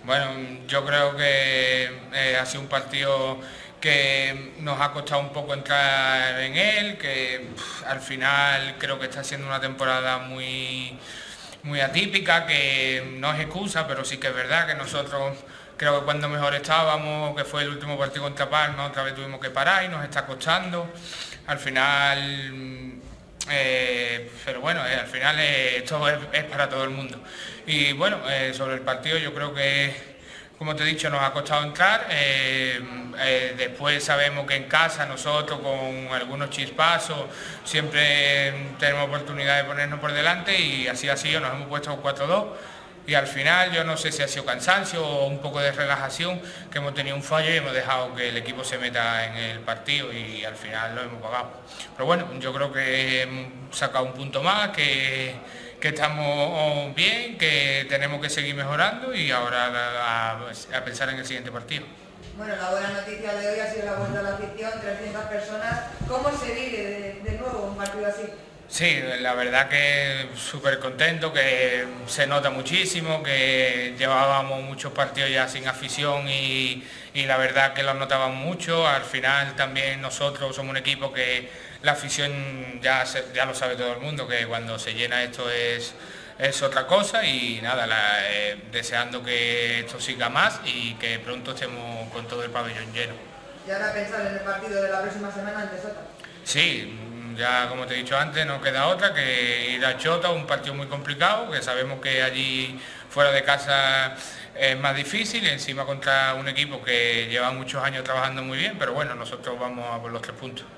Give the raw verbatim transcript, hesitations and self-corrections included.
Bueno, yo creo que eh, ha sido un partido que nos ha costado un poco entrar en él, que pff, al final creo que está siendo una temporada muy, muy atípica, que no es excusa, pero sí que es verdad que nosotros creo que cuando mejor estábamos, que fue el último partido contra Palma, otra vez tuvimos que parar y nos está costando. Al final eh, pero bueno, eh, al final eh, esto es, es para todo el mundo. Y bueno, eh, sobre el partido yo creo que, como te he dicho, nos ha costado entrar. Eh, eh, después sabemos que en casa nosotros con algunos chispazos siempre tenemos oportunidad de ponernos por delante y así ha sido, nos hemos puesto cuatro dos. Y al final yo no sé si ha sido cansancio o un poco de relajación, que hemos tenido un fallo y hemos dejado que el equipo se meta en el partido y al final lo hemos pagado. Pero bueno, yo creo que hemos sacado un punto más, que, que estamos bien, que tenemos que seguir mejorando y ahora a, a pensar en el siguiente partido. Bueno, la buena noticia de hoy ha sido la vuelta a la afición, trescientas personas. ¿Cómo se vive de, de nuevo un partido así? Sí, la verdad que súper contento, que se nota muchísimo, que llevábamos muchos partidos ya sin afición y, y la verdad que los notábamos mucho. Al final también nosotros somos un equipo que la afición ya, se, ya lo sabe todo el mundo, que cuando se llena esto es, es otra cosa y nada, la, eh, deseando que esto siga más y que pronto estemos con todo el pabellón lleno. ¿Y ahora pensar en el partido de la próxima semana ante Sota? Sí. Ya, como te he dicho antes, no queda otra que ir a Chota, un partido muy complicado, que sabemos que allí fuera de casa es más difícil, encima contra un equipo que lleva muchos años trabajando muy bien, pero bueno, nosotros vamos a por los tres puntos.